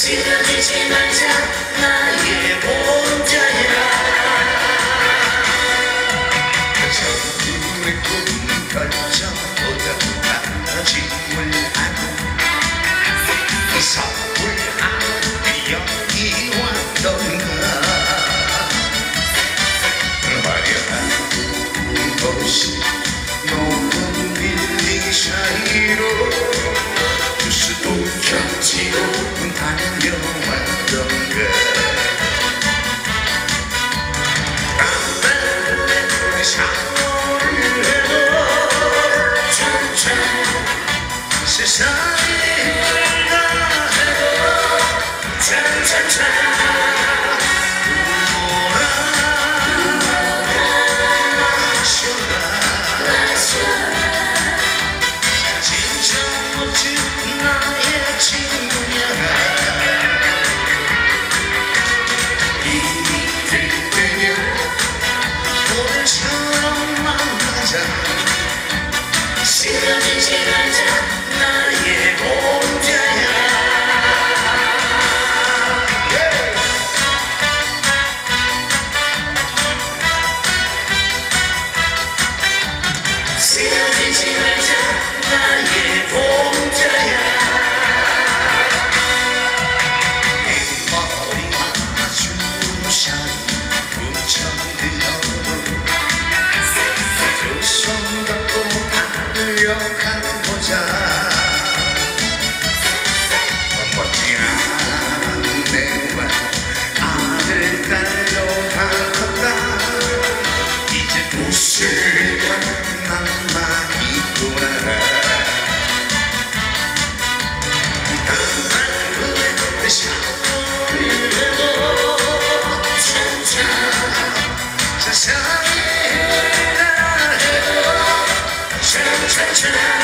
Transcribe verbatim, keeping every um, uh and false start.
쓰러지지 말자 나의 보호자야. 저들의 꿈 결정보다 달라짐을 하고 서울하는 여기 왔던가. 화려한 도시 높은 빌딩 사이로 수도 경치로 달려왔던가. 깜빡이는 샤워를 해도 점점 세상이 흘러가 해도 차차차 나의 친구야. 이들 되면 오늘처럼 만나자. 쓰러지지 말자 나의 보호자야. 쓰러지지 말자 나의 보호자야. 손 잡고 달려가보자. 멋지나 내와 아들 딸도 다 컸다. 이제 웃을 만남만 있구나. 깜빡이는 샤워를 해도 차차 세상이 차차차